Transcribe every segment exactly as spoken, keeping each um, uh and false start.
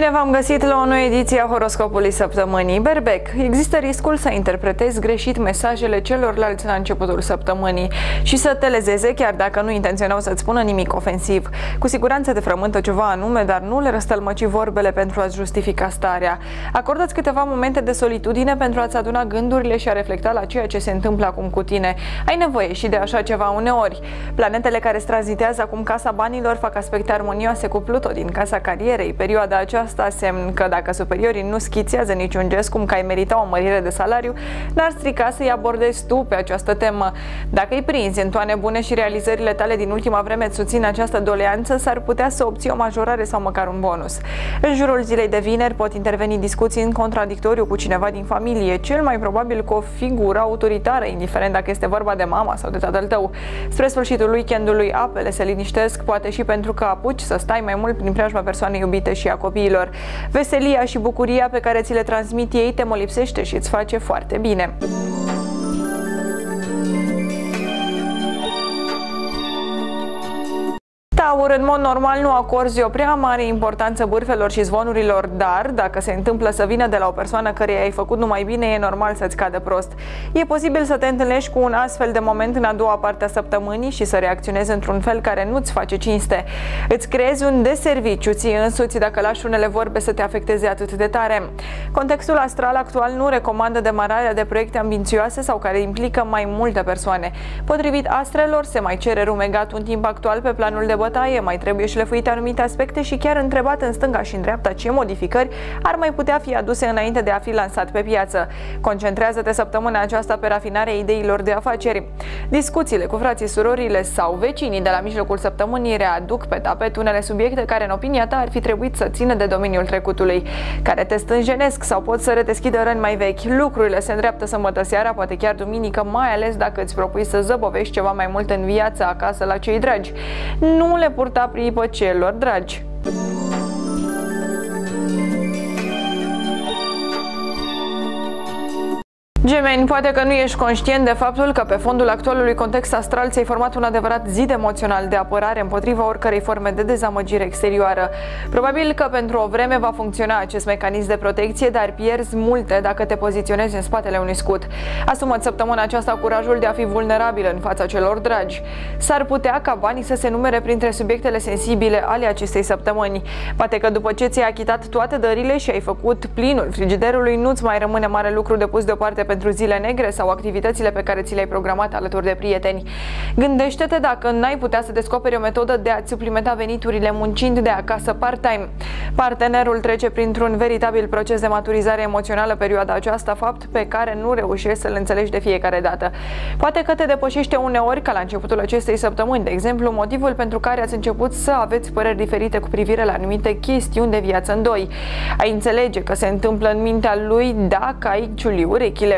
Bine v-am găsit la o nouă ediție a horoscopului săptămânii. Berbec, există riscul să interpretezi greșit mesajele celorlalți la începutul săptămânii și să te lezeze chiar dacă nu intenționau să-ți spună nimic ofensiv. Cu siguranță te frământă ceva anume, dar nu le răstălmăci vorbele pentru a-ți justifica starea. Acordați câteva momente de solitudine pentru a-ți aduna gândurile și a reflecta la ceea ce se întâmplă acum cu tine. Ai nevoie și de așa ceva uneori. Planetele care tranzitează acum casa banilor fac aspecte armonioase cu Pluto din casa carierei. Perioada aceasta Asta semn că dacă superiorii nu schițează niciun gest cum că ai merita o mărire de salariu, n-ar strica să-i abordezi tu pe această temă. Dacă îi prinzi în toane bune și realizările tale din ultima vreme îți susțin această doleanță, s-ar putea să obții o majorare sau măcar un bonus. În jurul zilei de vineri pot interveni discuții în contradictoriu cu cineva din familie, cel mai probabil cu o figură autoritară, indiferent dacă este vorba de mama sau de tatăl tău. Spre sfârșitul weekendului apele se liniștesc, poate și pentru că apuci să stai mai mult prin preajma persoanei iubite și a copiilor. Veselia și bucuria pe care ți le transmit ei te molipsește și îți face foarte bine. Taur, în mod normal nu acorzi o prea mare importanță bârfelor și zvonurilor, dar dacă se întâmplă să vină de la o persoană căreia ai făcut numai bine, e normal să-ți cadă prost. E posibil să te întâlnești cu un astfel de moment în a doua parte a săptămânii și să reacționezi într-un fel care nu-ți face cinste. Îți creezi un deserviciu ție însuți dacă lași unele vorbe să te afecteze atât de tare. Contextul astral actual nu recomandă demararea de proiecte ambițioase sau care implică mai multe persoane. Potrivit astrelor, se mai cere rumegat un timp actual pe planul de bătaie, mai trebuie șlefuite anumite aspecte și chiar întrebat în stânga și în dreapta ce modificări ar mai putea fi aduse înainte de a fi lansat pe piață. Concentrează-te săptămâna aceasta pe rafinarea ideilor de afaceri. Discuțiile cu frații, surorile sau vecinii de la mijlocul săptămânii readuc pe tapet unele subiecte care în opinia ta ar fi trebuit să țină de domeniul trecutului, care te stânjenesc sau pot să redeschidă răni mai vechi. Lucrurile se îndreaptă sâmbătă seara, poate chiar duminică, mai ales dacă îți propui să zăbovești ceva mai mult în viață acasă la cei dragi. Nu le purta pripă celor dragi. Gemeni, poate că nu ești conștient de faptul că pe fondul actualului context astral ți-ai format un adevărat zid emoțional de apărare împotriva oricărei forme de dezamăgire exterioară. Probabil că pentru o vreme va funcționa acest mecanism de protecție, dar pierzi multe dacă te poziționezi în spatele unui scut. Asumă-ți săptămâna aceasta curajul de a fi vulnerabil în fața celor dragi. S-ar putea ca banii să se numere printre subiectele sensibile ale acestei săptămâni. Poate că după ce ți-ai achitat toate dările și ai făcut plinul frigiderului, nu-ți mai rămâne mare lucru de pus deoparte pe pentru zile negre sau activitățile pe care ți le-ai programat alături de prieteni. Gândește-te dacă n-ai putea să descoperi o metodă de a-ți suplimenta veniturile muncind de acasă part-time. Partenerul trece printr-un veritabil proces de maturizare emoțională perioada aceasta, fapt pe care nu reușești să-l înțelegi de fiecare dată. Poate că te depășește uneori, ca la începutul acestei săptămâni, de exemplu, motivul pentru care ați început să aveți păreri diferite cu privire la anumite chestiuni de viață în doi. Ai înțelege că se întâmplă în mintea lui dacă ai ciuli urechile.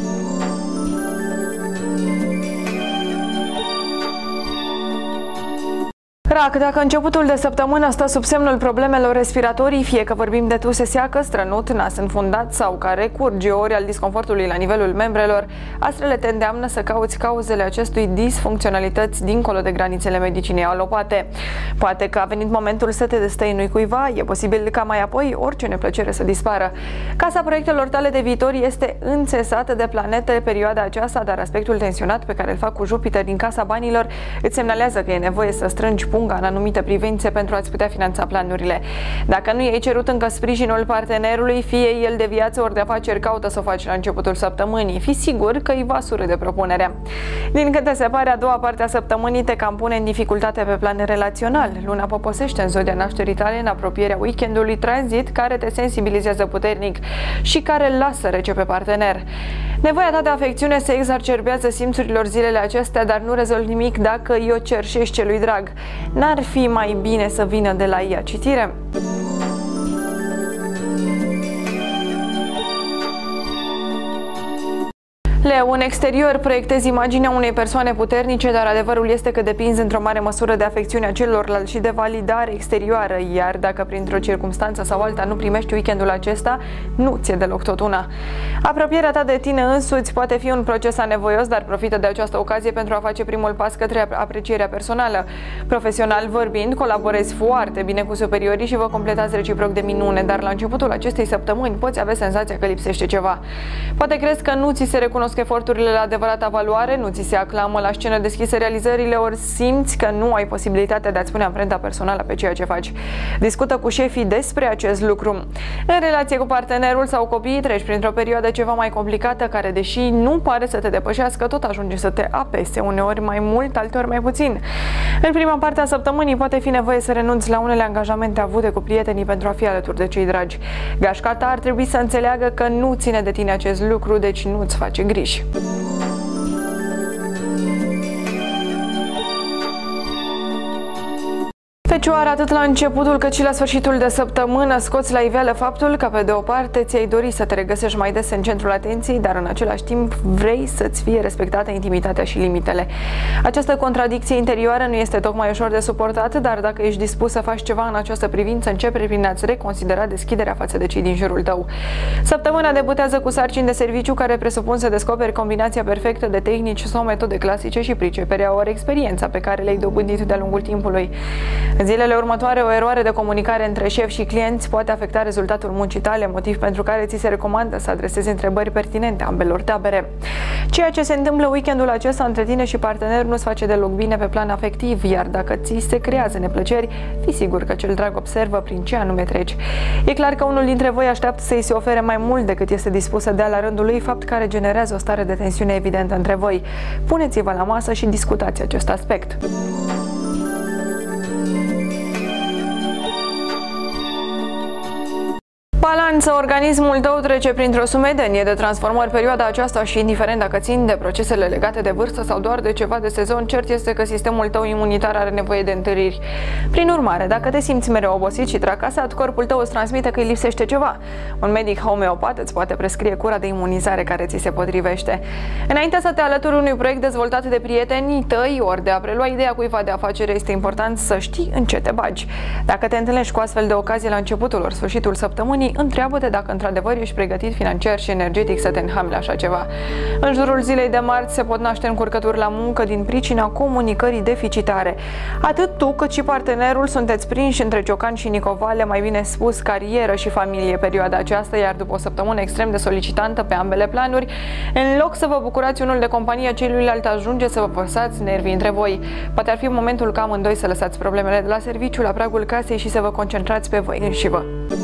Rac, dacă începutul de săptămână stă sub semnul problemelor respiratorii, fie că vorbim de tuse seacă, strănut, nas înfundat sau care curge ori al disconfortului la nivelul membrelor, astrele te îndeamnă să cauți cauzele acestui disfuncționalități dincolo de granițele medicinei alopate. Poate că a venit momentul să te destăinui cuiva, e posibil ca mai apoi orice neplăcere să dispară. Casa proiectelor tale de viitor este înțesată de planete perioada aceasta, dar aspectul tensionat pe care îl fac cu Jupiter din casa banilor îți semnalează că e nevoie să strângi punga în anumite privințe pentru a-ți putea finanța planurile. Dacă nu i-ai cerut încă sprijinul partenerului, fie el de viață ori de afaceri, caută să o faci la începutul săptămânii. Fii sigur că îi va surâde propunerea. Din câte se pare, a doua parte a săptămânii te cam pune în dificultate pe plan relațional. Luna poposește în zodia nașterii tale în apropierea weekendului tranzit care te sensibilizează puternic și care lasă rece pe partener. Nevoia ta de afecțiune se exacerbează simțurilor zilele acestea, dar nu rezolvi nimic dacă i-o cerșești celui drag. N-ar fi mai bine să vină de la ea citire? Leu, în exterior proiectezi imaginea unei persoane puternice, dar adevărul este că depinzi într-o mare măsură de afecțiunea celorlalți și de validare exterioară, iar dacă printr-o circumstanță sau alta nu primești weekendul acesta, nu ți-e deloc tot una. Apropierea ta de tine însuți poate fi un proces anevoios, dar profită de această ocazie pentru a face primul pas către aprecierea personală. Profesional vorbind, colaborezi foarte bine cu superiorii și vă completați reciproc de minune, dar la începutul acestei săptămâni poți avea senzația că lipsește ceva. Poate crezi că nu ți se recunosc eforturile la adevărata valoare, nu ți se aclamă la scenă deschisă realizările, ori simți că nu ai posibilitatea de a-ți pune amprenta personală pe ceea ce faci. Discută cu șefii despre acest lucru. În relație cu partenerul sau copiii treci printr-o perioadă ceva mai complicată care, deși nu pare să te depășească, tot ajunge să te apese, uneori mai mult, alteori mai puțin. În prima parte a săptămânii poate fi nevoie să renunți la unele angajamente avute cu prietenii pentru a fi alături de cei dragi. Gașca ta ar trebui să înțeleagă că nu ține de tine acest lucru, deci nu-ți face griji. Fecioară, atât la începutul cât și la sfârșitul de săptămână scoți la iveală faptul că, pe de o parte, ți-ai dori să te regăsești mai des în centrul atenției, dar în același timp vrei să-ți fie respectată intimitatea și limitele. Această contradicție interioară nu este tocmai ușor de suportat, dar dacă ești dispus să faci ceva în această privință, începe prin a-ți reconsidera deschiderea față de cei din jurul tău. Săptămâna debutează cu sarcini de serviciu care presupun să descoperi combinația perfectă de tehnici sau metode clasice și priceperea ori experiența pe care le-ai dobândit de-a lungul timpului. În zilele următoare, o eroare de comunicare între șef și clienți poate afecta rezultatul muncii tale, motiv pentru care ți se recomandă să adresezi întrebări pertinente ambelor tabere. Ceea ce se întâmplă weekendul acesta între tine și partenerul nu-ți face deloc bine pe plan afectiv, iar dacă ți se creează neplăceri, fii sigur că cel drag observă prin ce anume treci. E clar că unul dintre voi așteaptă să-i se ofere mai mult decât este dispus să dea la rândul lui, fapt care generează o stare de tensiune evidentă între voi. Puneți-vă la masă și discutați acest aspect. Balanță, organismul tău trece printr-o sumedenie de transformări perioada aceasta și, indiferent dacă țin de procesele legate de vârstă sau doar de ceva de sezon, cert este că sistemul tău imunitar are nevoie de întăriri. Prin urmare, dacă te simți mereu obosit și tracasat, corpul tău îți transmite că îi lipsește ceva. Un medic homeopat îți poate prescrie cura de imunizare care ți se potrivește. Înainte să te alături unui proiect dezvoltat de prietenii tăi, ori de a prelua ideea cuiva de afacere, este important să știi în ce te bagi. Dacă te întâlnești cu astfel de ocazii la începutul ori sfârșitul săptămânii, întreabă-te dacă într-adevăr ești pregătit financiar și energetic să te înhami la așa ceva. În jurul zilei de marți se pot naște încurcături la muncă din pricina comunicării deficitare. Atât tu cât și partenerul sunteți prinși între ciocan și nicovale, mai bine spus carieră și familie perioada aceasta, iar după o săptămână extrem de solicitantă pe ambele planuri, în loc să vă bucurați unul de compania celuilalt, ajunge să vă păsați nervii între voi. Poate ar fi momentul ca amândoi să lăsați problemele de la serviciu la pragul casei și să vă concentrați pe voi înșivă.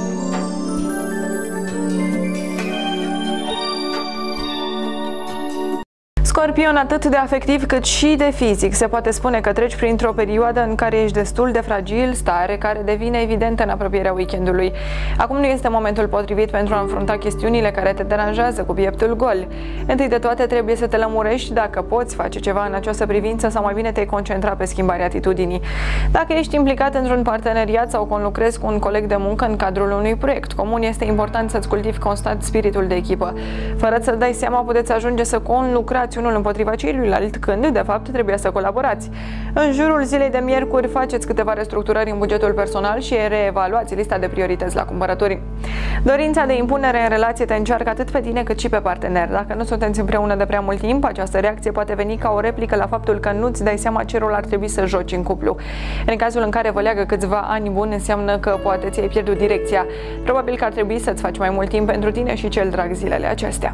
Scorpion, atât de afectiv cât și de fizic, se poate spune că treci printr-o perioadă în care ești destul de fragil, stare care devine evidentă în apropierea weekendului. Acum nu este momentul potrivit pentru a înfrunta chestiunile care te deranjează cu pieptul gol. Întâi de toate trebuie să te lămurești dacă poți face ceva în această privință sau mai bine te-ai concentra pe schimbarea atitudinii. Dacă ești implicat într-un parteneriat sau conlucrezi cu un coleg de muncă în cadrul unui proiect comun, este important să-ți cultivi constant spiritul de echipă. Fără să dai seama, puteți ajunge să conlucrați unul împotriva celuilalt, când de fapt trebuie să colaborați. În jurul zilei de miercuri faceți câteva restructurări în bugetul personal și reevaluați lista de priorități la cumpărături. Dorința de impunere în relație te încearcă atât pe tine cât și pe partener. Dacă nu sunteți împreună de prea mult timp, această reacție poate veni ca o replică la faptul că nu-ți dai seama ce rol ar trebui să joci în cuplu. În cazul în care vă leagă câțiva ani buni, înseamnă că poate ți-ai pierdut direcția. Probabil că ar trebui să-ți faci mai mult timp pentru tine și cel drag zilele acestea.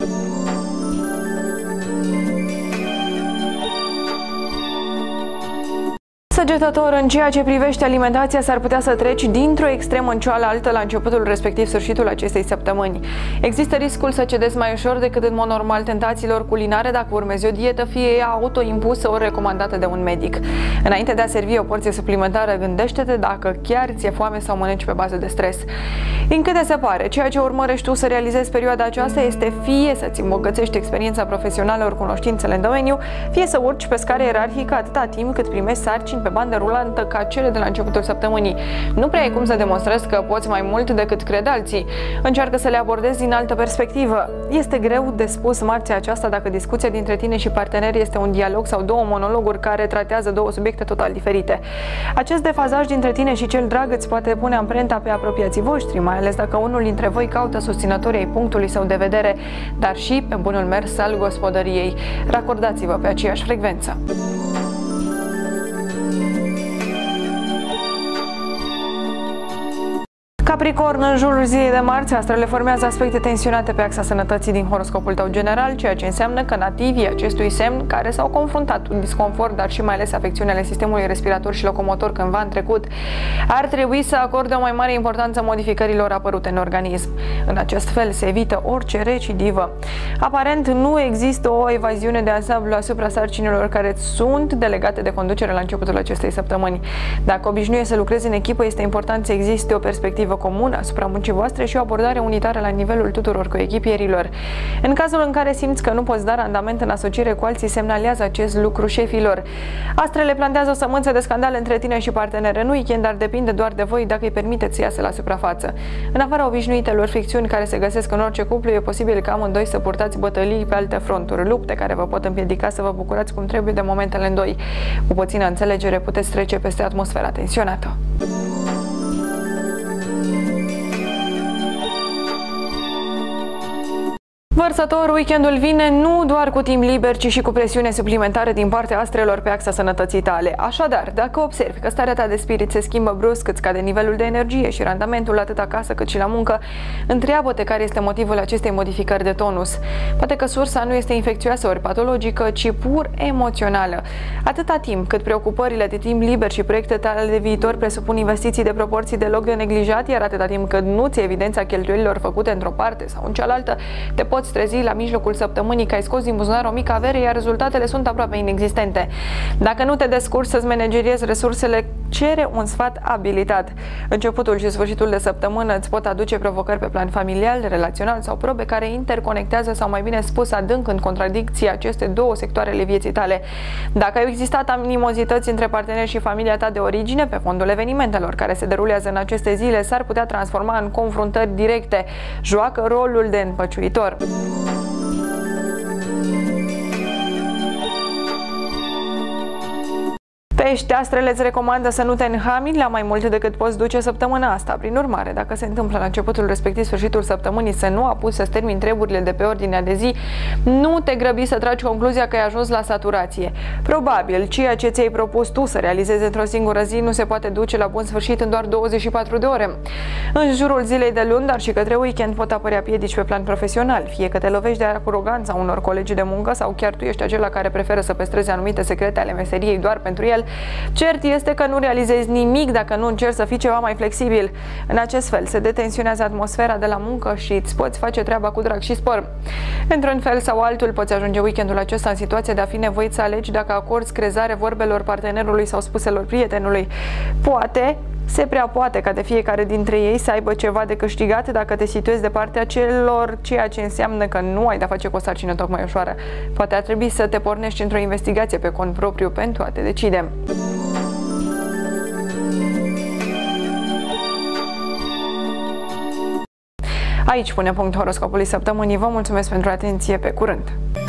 Săgetător, în ceea ce privește alimentația, s-ar putea să treci dintr-o extremă în cealaltă la începutul respectiv sfârșitul acestei săptămâni. Există riscul să cedezi mai ușor decât în mod normal tentațiilor culinare dacă urmezi o dietă, fie ea autoimpusă ori recomandată de un medic. Înainte de a servi o porție suplimentară, gândește-te dacă chiar ți-e foame sau mănânci pe bază de stres. Din câte se pare, ceea ce urmărești tu să realizezi perioada aceasta este fie să-ți îmbogățești experiența profesională ori cunoștințele în domeniu, fie să urci pe scară ierarhică atâta timp cât primești sarcini pe bandă rulantă ca cele de la începutul săptămânii. Nu prea ai cum să demonstrezi că poți mai mult decât cred alții. Încearcă să le abordezi din altă perspectivă. Este greu de spus marțea aceasta dacă discuția dintre tine și parteneri este un dialog sau două monologuri care tratează două subiecte total diferite. Acest defazaj dintre tine și cel drag îți poate pune amprenta pe apropiații voștri, mai ales dacă unul dintre voi caută susținătorii ai punctului său de vedere, dar și pe bunul mers al gospodăriei. Racordați-vă pe aceeași frecvență. Capricorn, în jurul zilei de marți, astrele formează aspecte tensionate pe axa sănătății din horoscopul tău general, ceea ce înseamnă că nativii acestui semn, care s-au confruntat cu disconfort, dar și mai ales afecțiunile sistemului respirator și locomotor cândva în trecut, ar trebui să acorde o mai mare importanță modificărilor apărute în organism. În acest fel se evită orice recidivă. Aparent, nu există o evaziune de ansamblu asupra sarcinilor care sunt delegate de conducere la începutul acestei săptămâni. Dacă obișnuiești să lucrezi în echipă, este important să existe o perspectivă comună asupra muncii voastre și o abordare unitară la nivelul tuturor coechipierilor. În cazul în care simți că nu poți da randament în asociere cu alții, semnalează acest lucru șefilor. Astrele plantează o sămânță de scandal între tine și partenere în weekend, dar depinde doar de voi dacă îi permiteți să iasă la suprafață. În afara obișnuitelor fricțiuni care se găsesc în orice cuplu, e posibil ca amândoi să purtați bătălii pe alte fronturi, lupte care vă pot împiedica să vă bucurați cum trebuie de momentele în doi. Cu puțină înțelegere puteți trece peste atmosfera tensionată. Vărsător, weekendul vine nu doar cu timp liber, ci și cu presiune suplimentară din partea astrelor pe axa sănătății tale. Așadar, dacă observi că starea ta de spirit se schimbă brusc, îți scade nivelul de energie și randamentul atât acasă cât și la muncă, întreabă-te care este motivul acestei modificări de tonus. Poate că sursa nu este infecțioasă ori patologică, ci pur emoțională. Atâta timp cât preocupările de timp liber și proiectele tale de viitor presupun investiții de proporții deloc de neglijat, iar atâta timp cât nu-ți evidența cheltuielilor făcute într-o parte sau în cealaltă, te poți trezi la mijlocul săptămânii că ai scos din buzunar o mică avere, iar rezultatele sunt aproape inexistente. Dacă nu te descurci să-ți manageriezi resursele, cere un sfat abilitat. Începutul și sfârșitul de săptămână îți pot aduce provocări pe plan familial, relațional sau probe care interconectează sau, mai bine spus, adânc în contradicție aceste două sectoare ale vieții tale. Dacă au existat animozități între parteneri și familia ta de origine, pe fondul evenimentelor care se derulează în aceste zile, s-ar putea transforma în confruntări directe. Joacă rolul de împăciuitor. Pești, astrele îți recomandă să nu te înhamili la mai mult decât poți duce săptămâna asta. Prin urmare, dacă se întâmplă la începutul respectiv sfârșitul săptămânii să nu apuci să-ți termini treburile de pe ordinea de zi, nu te grăbi să tragi concluzia că ai ajuns la saturație. Probabil, ceea ce ți-ai propus tu să realizezi într-o singură zi nu se poate duce la bun sfârșit în doar douăzeci și patru de ore. În jurul zilei de luni, dar și către weekend, pot apărea piedici pe plan profesional, fie că te lovești de aroganța unor colegi de muncă sau chiar tu ești acela care preferă să păstreze anumite secrete ale meseriei doar pentru el. Cert este că nu realizezi nimic dacă nu încerci să fii ceva mai flexibil. În acest fel se detensionează atmosfera de la muncă și îți poți face treaba cu drag și spor. Într-un fel sau altul poți ajunge weekendul acesta în situația de a fi nevoit să alegi dacă acorzi crezare vorbelor partenerului sau spuselor prietenului. Poate, se prea poate ca de fiecare dintre ei să aibă ceva de câștigat dacă te situezi de partea celor, ceea ce înseamnă că nu ai de-a face cu o sarcină tocmai ușoară. Poate ar trebui să te pornești într-o investigație pe cont propriu pentru a te decide. Aici pune punct horoscopului săptămânii. Vă mulțumesc pentru atenție, pe curând!